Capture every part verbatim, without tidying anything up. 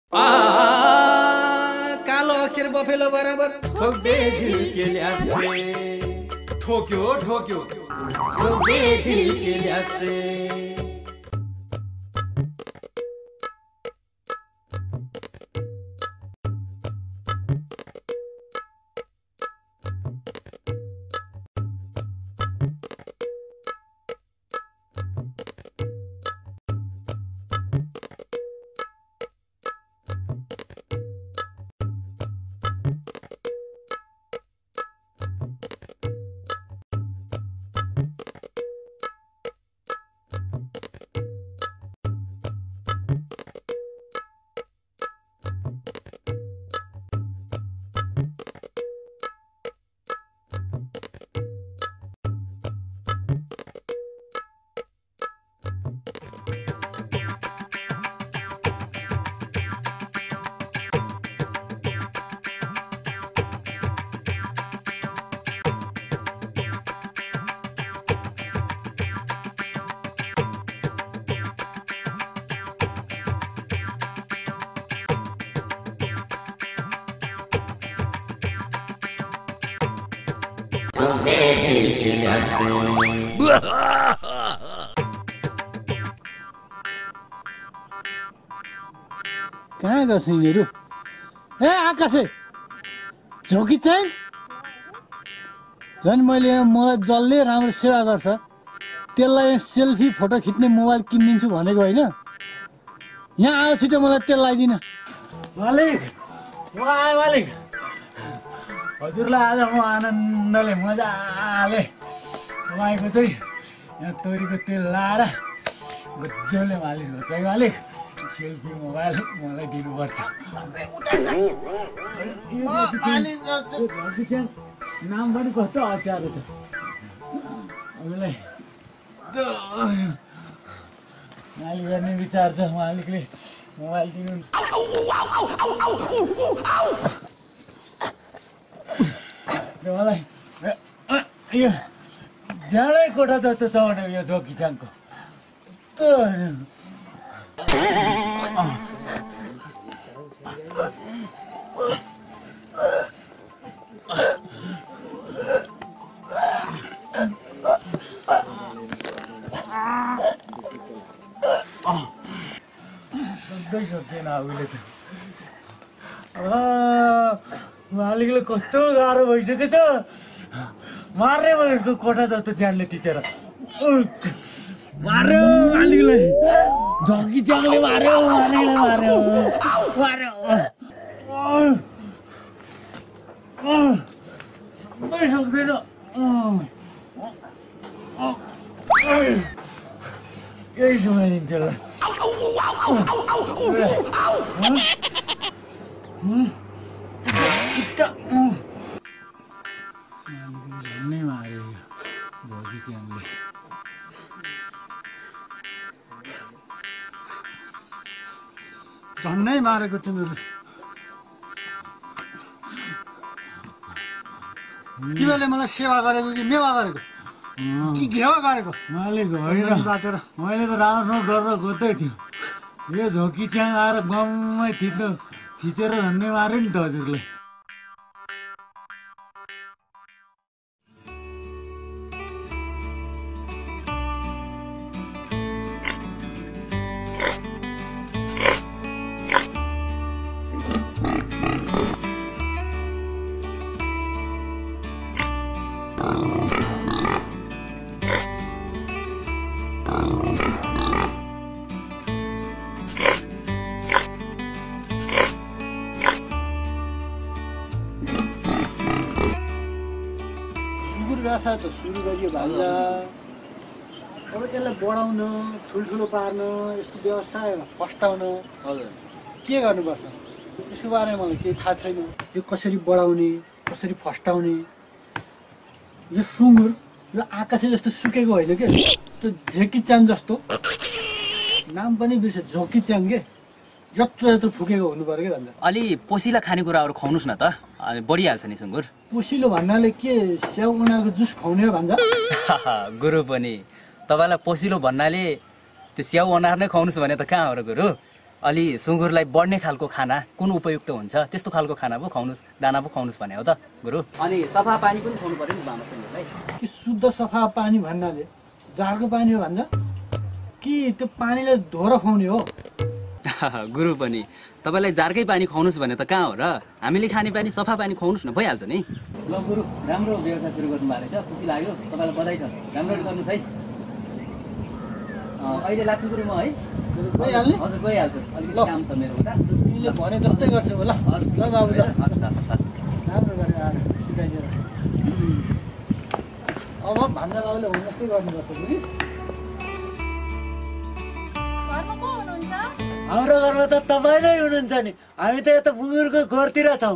कालो अक्षर बफेलो बराबर ठोक्दे झिल्के ल्याप्चे ठोक्यो ठोक्यो ठोक्दे झिल्के ल्याप्चे कहाँ गर्छ यिनीहरू? ए आकाशे झोकी चाहिँ झन् मैले मलाई जसले राम्रो सेवा गर्छ त्यसलाई सेल्फी फोटो खिच्ने मोबाइल किनिदिन्छु भनेको होइन। यहाँ आयो छिटो मलाई तेल लगाइदिन। मालिक म आएँ मालिक। हजुरलाई आज म आनन्दले मजाले तपाईँको चाहिँ यहाँ तोरीको तेल लाएर गजबले मालिस गर्छ है मालिक। सेल्फी मोबाइल मलाई दिनुपर्छ। नाम पनि कस्तो अप्ठ्यारो छ हामीलाई। मालिक गर्ने विचार छ मालिकले मोबाइल दिनु। मलाई यो जाडै कोठा जस्तो छ भने यो झोकिचाङको सक्दैन आफूले त। मालिकले कस्तो गाह्रो भइसकेको छ। मार्ने भनेको कोठा जस्तो ज्यानले टिचेर मार्यो मालिकलाई। झोकी च्याङले मार्यो मालिकलाई मार्यो मार्यो। सक्दैन यही सुनाइदिन्छ ल। झन्नै मार्यो झोकी च्याङले। झन्नै मारेको तिमीहरू। तिमीहरूले मलाई सेवा गरेको कि मेवा गरेको कि घेवा गरेको? मालिक होइन बाटेर मैले त राम्रो गरेर गोत्दै थियो। यो झोकी च्याङ आएर गाउँमै थिच्नु थिचेर झन्नै मार्यो नि त हजुरलाई। त सुरु गरियो भान्जा। अब त्यसलाई बढाउन ठुल्ठुलो पार्न यस्तो व्यवसाय फस्टाउन हजुर के गर्नुपर्छ यसको बारेमा मलाई केही थाहा छैन। यो कसरी बढाउने कसरी फस्टाउने। यो सुँगुर यो आकाशे जस्तो सुकेको होइन के त्यो झोकी च्याङ जस्तो। नाम पनि बिर्से झोकी च्याङ के यत्रो यत्रो फुकेको हुनु पर्यो कि भन्दा। अलि पोसिला खानेकुराहरू खुवाउनुहोस् न त बढिहाल्छ नि सुँगुर। पोसिलो भन्नाले के स्याउ उनीहरूको जुस खुवाउने हो भन्छ गुरु पनि। तपाईँलाई पोसिलो भन्नाले त्यो स्याउ अनार नै खुवाउनुहोस् भने त कहाँ हो र गुरु। अलि सुँगुरलाई बढ्ने खालको खाना कुन उपयुक्त हुन्छ त्यस्तो खालको खाना पो खुवाउनुस् दाना पो खुवाउनुस् भने हो त गुरु। अनि सफा पानी पनि खुवाउनु पर्यो नि लामो सुँगुरलाई। कि शुद्ध सफा पानी भन्नाले जारको पानी हो भन्छ कि त्यो पानीले धोएर खुवाउने हो? गुरु पनि तपाईँलाई जारकै पानी खुवाउनुहोस् भने त कहाँ हो र, हामीले खाने पानी सफा पानी खुवाउनुहोस् न भइहाल्छ नि। ल गुरु राम्रो व्यवसाय सुरु गर्नु भएको रहेछ, खुसी लाग्यो, तपाईँलाई बधाई छ, राम्रो गर्नुहोस् है। अहिले लाग्छु गुरु म है। भइहाल्ने? हजुर गइहाल्छु, अलिकति काम छ मेरो उता। तिमीले भने जस्तै गर्छु होला। ल बाबु ल हस् हस् हस् राम्रो गरेर आएर सिकाइदिएर। अब भन्दा बाबुले हुन जस्तै गर्नुपर्छ बुझी। हाम्रो घरमा त तपाईँ नै हुनुहुन्छ नि, हामी त यता बुङ्गुरको घरतिर छौँ।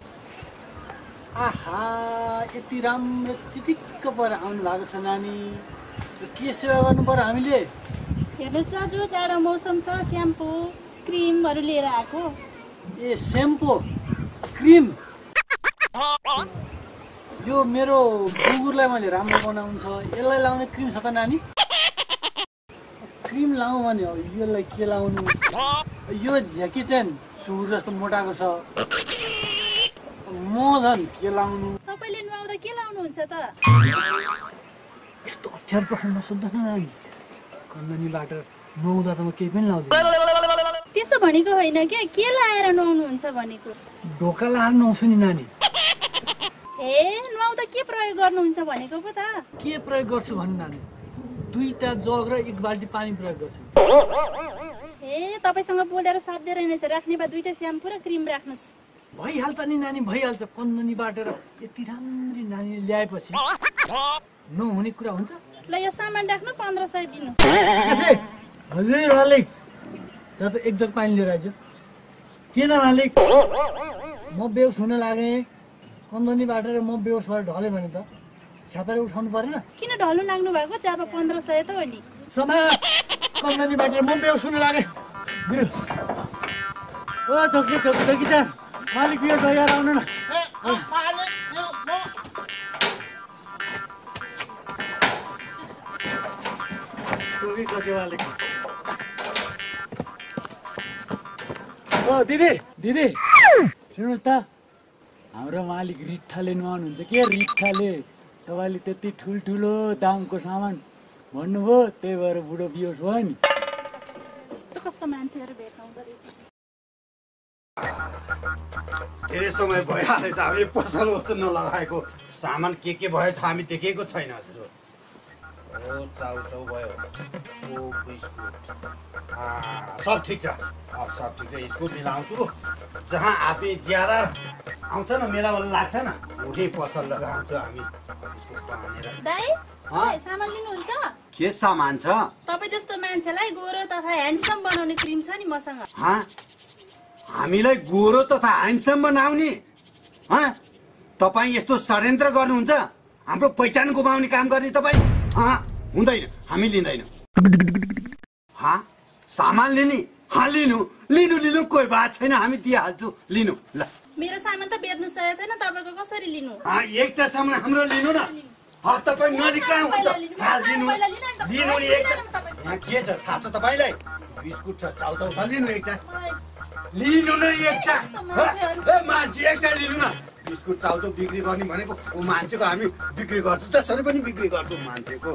आहा यति राम्रो चिटिक्क परेर आउनु भएको छ नानी, के सेवा गर्नु पर्यो हामीले? हेर्नुहोस् दाजु जाडो मौसम छ, स्याम्पू क्रिमहरू लिएर आएको। ए सेम्पू क्रिम यो मेरो बुङ्गुरलाई मैले राम्रो बनाउनु छ, यसलाई लाउने क्रिम छ त नानी? क्रिम लाउँ भने हो यसलाई के लाउनु? यो झ्याकी चाहिँ सुँगुर जस्तो मोटाएको छ, म झन् के लाउनु? तपाईँले नुहाउँदा के लाउनुहुन्छ त? यस्तो अप्ठ्यारो प्रश्न नसोध्नु न नानी, कन्दनीबाट नुहाउँदा त म केही पनि लाउँदिनँ। त्यसो भनेको होइन क्या, के लाएर नुहाउनुहुन्छ भनेको? ढोका लाएर नुहाउँछु नि नानी। ए नुहाउँदा के प्रयोग गर्नुहुन्छ भनेको पो त? के प्रयोग गर्छु भन्नु नानी? दुईटा जग र एक बाल्टी पानी प्रयोग गर्छु। ए तपाईँसँग बोलेर साध्य रहेनछ, राख्ने भए दुईटा स्याम्पू र क्रिम राख्नुहोस्। भइहाल्छ नि नानी, भइहाल्छ। कन्दनीबाट यति राम्री नानीले ल्याएपछि नहुने कुरा हुन्छ? ल यो सामान राख्नु, पन्ध्र सय दिनु। हजुर मालिक, तर त एक जग पानी लिएर आइज। किन मालिक? म बेहोस हुन लागेँ, कन्दनीबाट म बेहोस भएर ढलेँ भने त छ्यापेर उठाउनु परेन? किन ढल्नु लाग्नु भएको? जब पन्ध्र सय त हो नि। समा कन्दनीबाट म बेहोस हुन लागेँ। गुरु ओ छोकी छोकी छोकी जा, मालिक यो गएर आउनु न। ओ दिदी दिदी सुन्नुहोस् त, हाम्रो मालिक रिठ्ठाले नुहाउनुहुन्छ के? रिठ्ठाले तपाईँले त्यति ठुल्ठुलो दामको सामान भन्नुभयो, त्यही भएर बुढो बिहोस भयो नि। कस्तो कस्तो मान्छेहरू भेट्नुहुँदो रहेछ। धेरै समय भइहालेछ हामीले पसल वस्तु नलगाएको, सामान के के भएछ हामी देखेको छैन हजुर। ओ चाउचाउ भयो, ओ बिस्कुट, सब ठिक छ, अब सब ठिक छ। स्कुल मिलाउँछु, जहाँ आदमी ज्यादा आउँछ न, मेला लाग्छ न, उही पसल लगाउँछु हामी। दाइ दाइ सामान लिनुहुन्छ? के सामान छ? तपाईँ जस्तो मान्छेलाई गोरो तथा ह्यान्डसम बनाउने क्रिम छ नि मसँग। हामीलाई गोरो तथा ह्यान्डसम बनाउने? तपाईँ यस्तो षड्यन्त्र गर्नुहुन्छ? हाम्रो पहिचान गुमाउने काम गर्ने तपाईँ? हुँदैन, हामी लिँदैन। सामान लिने? हाँ लिनु लिनु लिनु, कोही बात छैन, हामी दिइहाल्छु, लिनु। ल मेरो सामान त बेच्नु सकेको छैन, तपाईँको कसरी लिनु? एउटा सामान हाम्रो लिनु न। तपाईँ नलिका हुन्छ, लिनु लिनु नि एउटा। के छ थाहा छ तपाईँलाई? बिस्कुट छ, चाउचाउ छ, लिनु एउटा। लिनु न एउटा, मान्छे एउटा लिनु न। बिस्कुट चाउचाउ बिक्री गर्ने भनेको ऊ मान्छेको हामी बिक्री गर्छौँ, जसरी पनि बिक्री गर्छौँ मान्छेको।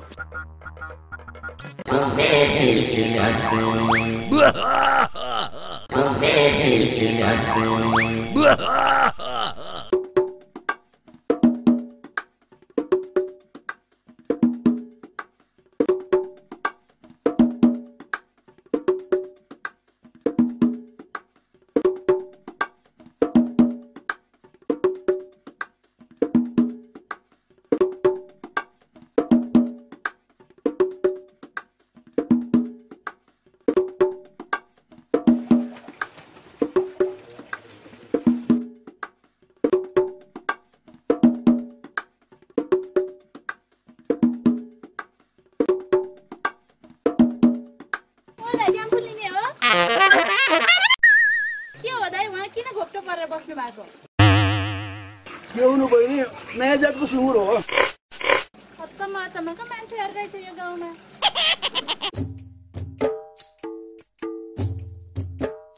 नयाँ जातको सुँगुर हो। अचम्म अचम्मको मान्छेहरू रहेछ यो गाउँमा।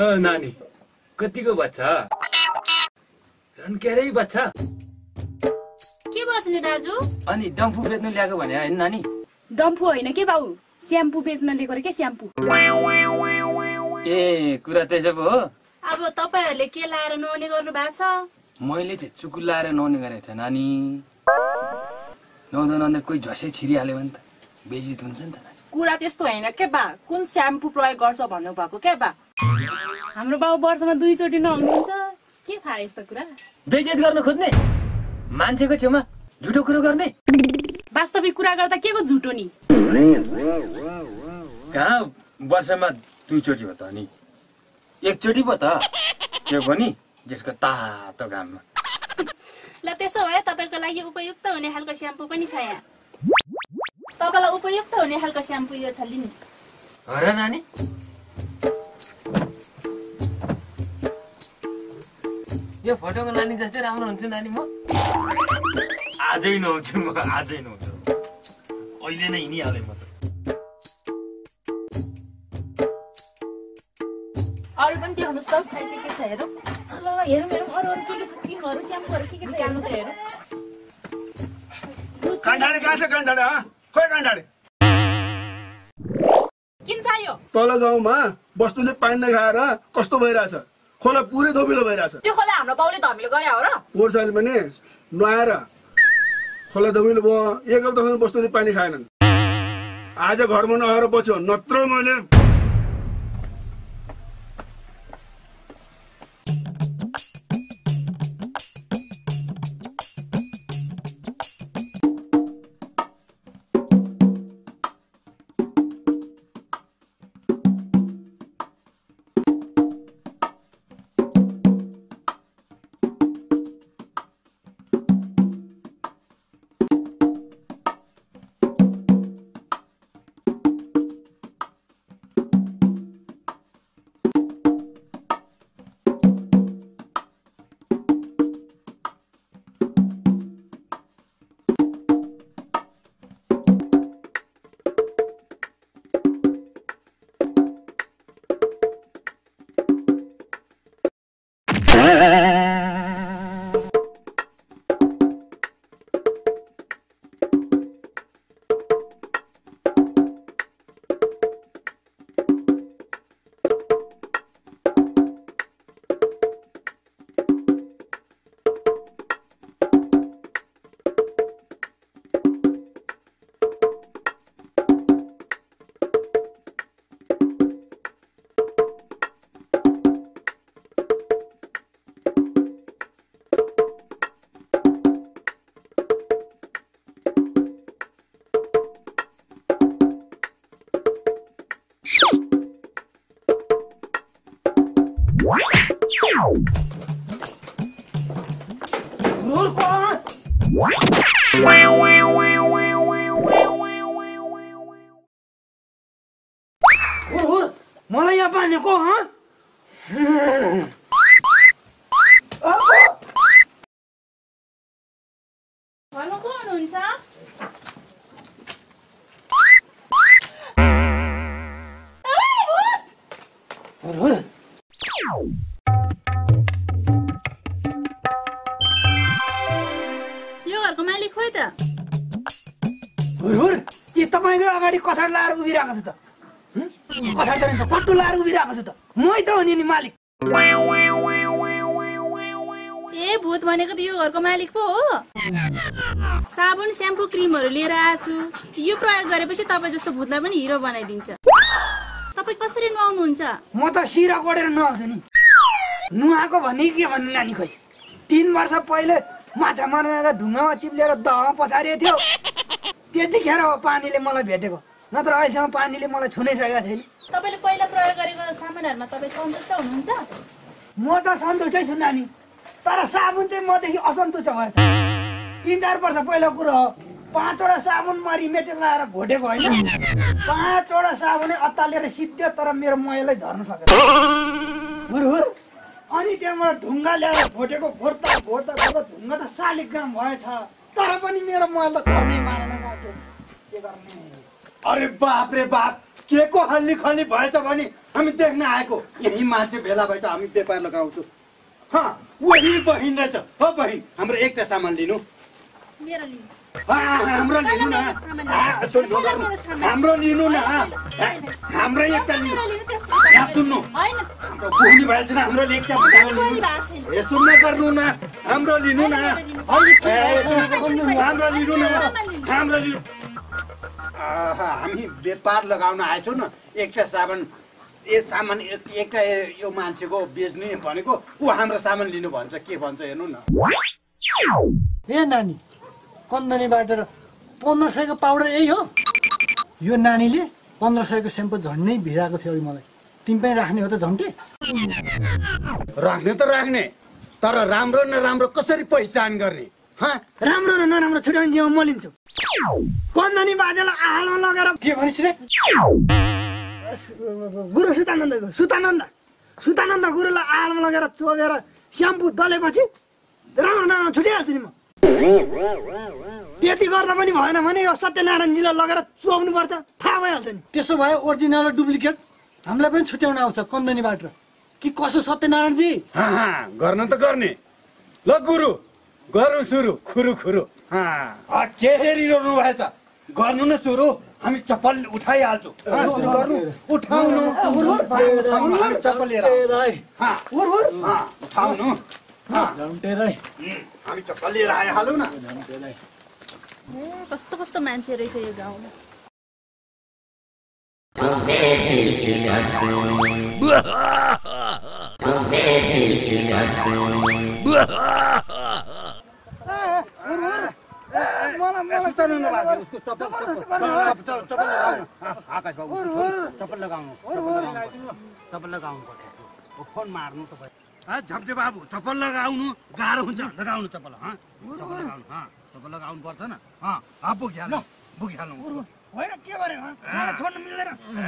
नानी कतिको बच्चा रन्केरै बच्चा के बस्ने दाजु? अनि डम्फु बेच्नु ल्याएको भने होइन नानी? डम्फु होइन के बाउ, स्याम्पू बेच्न ल्याएको रे के स्याम्पू। ए कुरा त्यसो पो हो। अब तपाईहरुले के लाएर नुहाउने गर्नु भएको छ? मैले चाहिँ चुकुल लाएर नुहाउने गरेको छ नानी। नुहाउँदा नुहाउँदा कोही झसै छिरिहाल्यो भने त बेइज्जत हुन्छ नि त। कुरा त्यस्तो होइन के बा, कुन स्याम्पू प्रयोग गर्छ भन्नु भएको के बा? हाम्रो बाउ वर्षमा दुईचोटि नुहाउनुहुन्छ, के थाहा यस्तो कुरा? बेइज्जत गर्न खोज्ने, मान्छेको छेउमा झुटो कुरो गर्ने। वास्तविक कुरा गर्दा के को झुटो नि? कहाँ वर्षमा दुईचोटि हो त अनि एकचोटि पो त त्यो पनि जेठको तातो घाममा। ल त्यसो भए तपाईको लागि उपयुक्त हुने खालको स्याम्पू पनि छ यहाँ। तपाईलाई उपयुक्त हुने खालको स्याम्पू यो छ, लिनुस्। हर नानी यो फोटोको नानी जस्तै राम्रो हुन्छ नानी। म आजै नुहाउँछु, म आजै नुहाउँछु, अहिले नै हिँडिहालेँ म त। अरु पनि देखाउनुस् त, खै के के छ हेरौँ। ल हेरौँ हेरौँ अरू अरू के के छ, क्रिमहरू स्याम्पूहरू के के छ हेर्नु त हेरौँ। काण्डाडे कहाँ छ? काण्डाडे खोइ काण्डाडे किन चाहियो? तल गाउँमा वस्तुले पानी नखाएर कस्तो भइरहेछ, खोला पुरै धमिलो भइरहेछ। त्यो खोला हाम्रो बाउले धमिलो गरे हो र? पोहोर साल पनि नुहाएर खोला धमिलो भयो, एक हप्तासम्म वस्तुले पानी खाएनन्। आज घरमा नआएर बच्यो, नत्र मैले मलाई यहाँ पानीको घरमा को हुनुहुन्छ? यो घरको मालिक खोइ त? के तपाईँको अगाडि कथाड लाएर उभिरहेको छु त? कथाड त रहन्छ, कट्टु लाएर उभिरहेको छु त? मै त हो नि मालिक। ए भूत भनेको त यो घरको मालिक पो हो। साबुन स्याम्पू क्रिमहरू लिएर आछु, यो प्रयोग गरेपछि तपाईँ जस्तो भूतलाई पनि हिरो बनाइदिन्छ। तपाईँ कसरी नुहाउनुहुन्छ? म त सिरा कोडेर नुहाउँछु नि। नुहाएको भन्ने के भन्ने नानी, खोइ तीन वर्ष पहिले माछा मार्न जाँदा ढुङ्गामा चिप्लेर दहमा पछारिएको थियो, त्यतिखेर हो पानीले मलाई भेटेको, नत्र अहिलेसम्म पानीले मलाई छुनै सकेको छैन। तपाईँले पहिला प्रयोग गरेको सामानहरूमा तपाईँ सन्तुष्ट हुनुहुन्छ? म त सन्तुष्टै छु नानी, तर साबुन चाहिँ मदेखि असन्तुष्ट भएछ। तिन चार वर्ष पहिलाको कुरो हो, पाँचवटा साबुन म रिमेटेक लगाएर घोटेको होइन, पाँचवटा साबुनै अत्तालिएर सिद्धो, तर मेरो मैलै झर्न सकेन। हुर अनि त्यहाँबाट ढुङ्गा ल्याएर घोटेको, घोट्दा घोट्दा घोट्दा ढुङ्गा त सालिक ग्राम भएछ, तर पनि मेरो मैल त घर्नै मानेन। के गर्ने? अरे बाप रे बाप, के को हल्ली खल्ली भएछ भने हामी देख्न आएको यही मान्छे भेला भएछ हामी व्यापार लगाउँछौँ हाँ वही बहिन रहेछ हो बहिन हाम्रो एउटा सामान लिनु मेरो लिनु हाम्रो लिनु न हाम्रो लिनु न हाम्रो एउटा लिनु यहाँ सुन्नु हाम्रो बोली भएछ न हाम्रो एउटा सामान लिनु ए सुन्न गर्नु न हाम्रो लिनु न हाम्रो लिनु न हाम्रो लिनु हामी व्यापार लगाउन आएछौँ न एउटा सामान ए सामान एउटा यो मान्छेको बेच्ने भनेको ऊ हाम्रो सामान लिनु भन्छ के भन्छ हेर्नु न ए नानी कन्दनी बाटेर पन्ध्र सयको पाउडर यही हो यो नानीले पन्ध्र सयको सेम्पू झन्डै भिराएको थियो अघि मलाई तिमी पनि राख्ने हो त झन्टे राख्ने त राख्ने तर राम्रो नराम्रो कसरी पहिचान गर्ने राम्रो र नराम्रो छुट्याउने जिम्मा म लिन्छु कन्दनी बाजेलाई आहालमा लगेर के भनिस् रे गुरु सुतानन्दको सुतानन्द सुतानन्द गुरुलाई आहालमा लगेर चोबेर स्याम्पू दलेपछि राम्रो नराम्रो छुट्याइहाल्छु नि म त्यति गर्दा पनि भएन भने यो सत्यनारायणजीलाई लगेर चोब्नु पर्छ थाहा भइहाल्छ नि त्यसो भए ओरिजिनल र डुप्लिकेट हामीलाई पनि छुट्याउन आउँछ कन्दनी बाटेर कि कसो सत्यनारायणजी गर्न त गर्ने ल गुरु गरौँ सुरु खुरु खुरु के हेरिरहनु भएछ गर्नु न सुरु हामी चप्पल उठाइहाल्छौँ उठाउनु चप्पल लिएर उठाउनु हामी चप्पल लिएर आइहालौँ न कस्तो कस्तो मान्छे रहेछ यो गाउँमा आकाश बाबु चप्पल लगाउनु चप्पल लगाउनु पर्छ फोन मार्नु तपाईँ झम्टे बाबु चप्पल लगाउनु गाह्रो हुन्छ लगाउनु चप्पल चप्पल लगाउनु चप्पल लगाउनु पर्छ न पुगिहाल्नु पुगिहाल्नु होइन के गरे छोड्नु मिल्दैन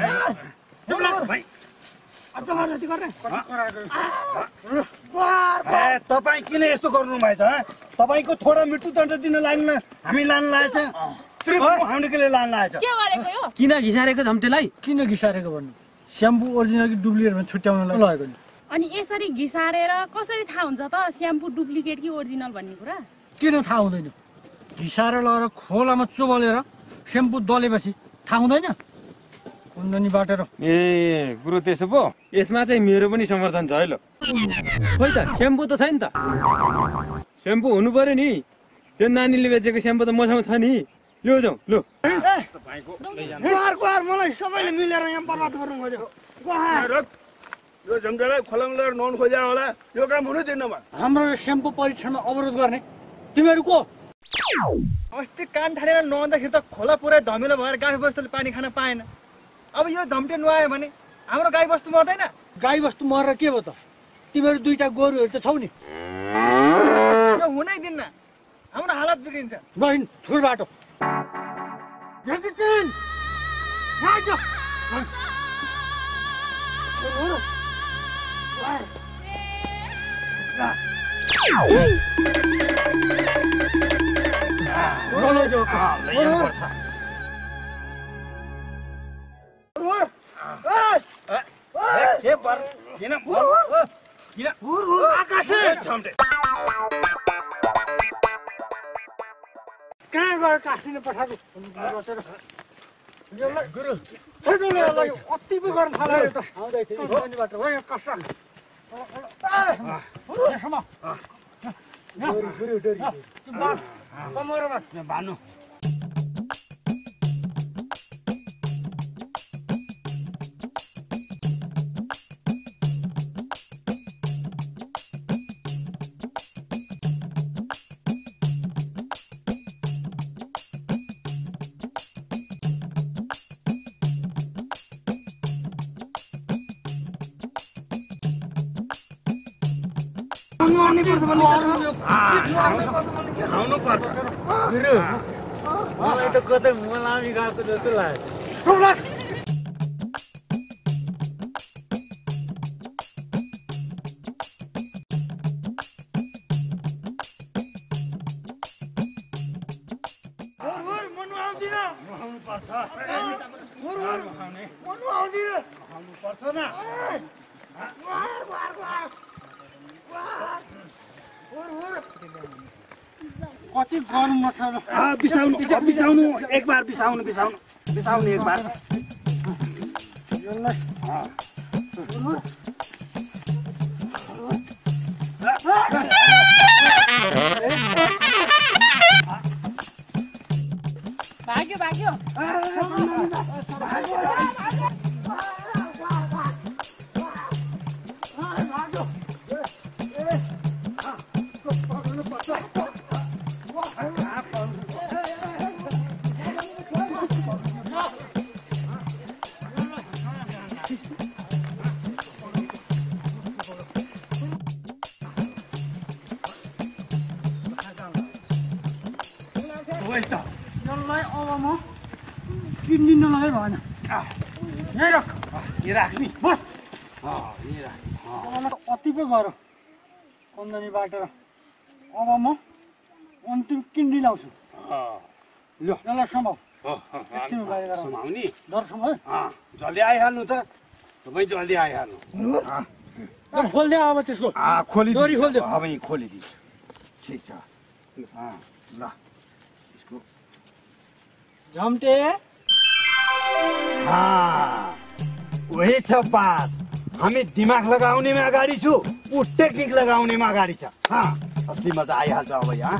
तपाईँ किन यस्तो गर्नु भएछ तपाईँको थोडा मृत्यु दण्ड दिन लाग्न हामी लान लागेछ हामीले लान लागेछ किन घिसारेको झम्टेलाई किन घिसारेको भन्नु स्याम्पू ओरिजिनल कि डुप्लिकेटमा छुट्याउनलाई लगेको नि अनि यसरी घिसारेर कसरी थाहा हुन्छ त स्याम्पू डुप्लिकेट कि ओरिजिनल भन्ने कुरा किन थाहा हुँदैन घिसारेर लगेर खोलामा चोबलेर स्याम्पू दलेपछि थाहा हुँदैन कुन्दनी बाटेर ए गुरु त्यसो पो यसमा चाहिँ मेरो पनि समर्थन छ है ल खोइ त स्याम्पू त छैन त स्याम्पू हुनु पर्यो नि त्यो नानीले बेचेको स्याम्पू त मसँग छ नि ल्याउ जाउँ लु मलाई सबैले मिलेर यहाँ बर्बाद गर्नु खोज्यो यो झम्टेलाई खोलामा लगेर नुहाउनु खोज्या होला यो काम हुनै दिनमा हाम्रो स्याम्पू परीक्षणमा अवरोध गर्ने तिमीहरू को अस्ति कान ठाडेर नुहाउँदाखेरि त खोला पुरै धमिलो भएर गाई बस्तुले पानी खान पाएन अब यो झम्टे नुहायो भने हाम्रो गाई बस्तु मर्दैन गाई बस्तु मरेर के भयो त तिमीहरू दुईटा गोरुहरू त छौ नि यो हुनै दिन्न हाम्रो हालत बिग्रिन्छ बहिन ठुल बाटो कहाँ गयो कास्टिने पठाएको गुरु अति पो गर्न थाल्यो त आउँदैछ बाटो हो यहाँ कसा भानु आउनु पर्छ गुरु मलाई त कतै मलामी गएको जस्तो लाग्छ मलाई पर्छ न कति गरम मर्छ बिसाउनु बिसाउनु एक बार बिसाउनु बिसाउनु बिसाउनु एक बार भाग्यो भाग्यो यसलाई अब म किन्दिन नलगाइ भएन यहीँ राख यहाँ राख्ने बस यहीँ राख मलाई त अति पो गरौँ कन्दनी बाटेर अब म अन्तिम किन्डी लाउँछु ल यसलाई सम्भाउ एकछिन बाहिर गरौँ समाउने डर सम्भाउ जल्दी आइहाल्नु त तपाईँ जल्दी आइहाल्नु खोलिदियो अब त्यसको खोलि डोरी खोलिदियो अब यहीँ खोलिदिन्छु ठिक छ ल झम्टे वही छ बात हामी दिमाग लगाउनेमा अगाडि छु ऊ टेक्निक लगाउनेमा अगाडि छ असली मजा आइहाल्छ अब यहाँ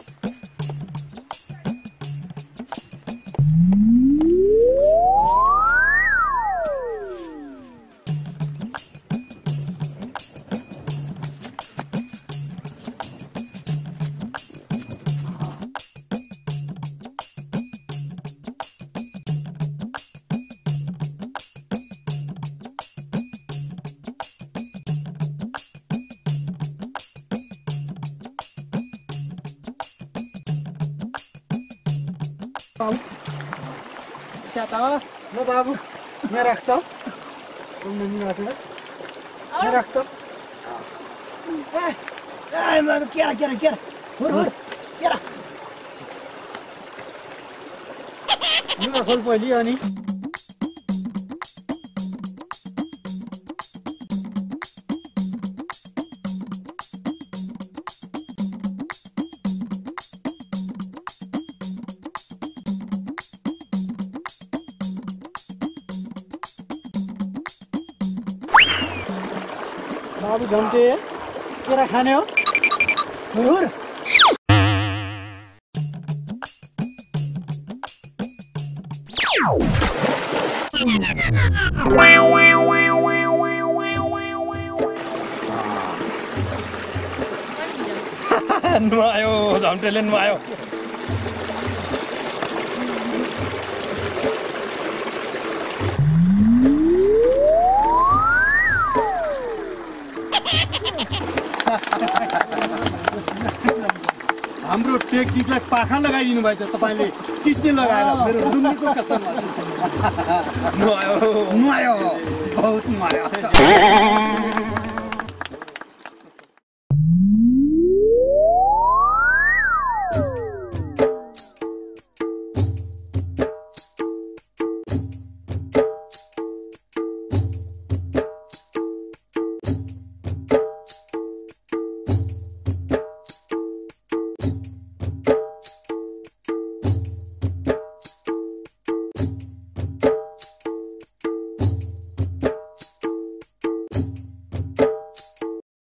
ल बाबु यहाँ राख्छ यहाँ राख्छ केरा केरा केरा हुर हुर केरा लुगा खोल पहिले अनि बाबु झम्टे केरा खाने हो हुर नुहायो झम्टेले नुहायो हाम्रो टेक्निकलाई पाखा लगाइदिनु भएछ तपाईँले किस्ने लगाएर मेरो डुम्मीको कसम नुहायो नुहायो बहुत नुहायो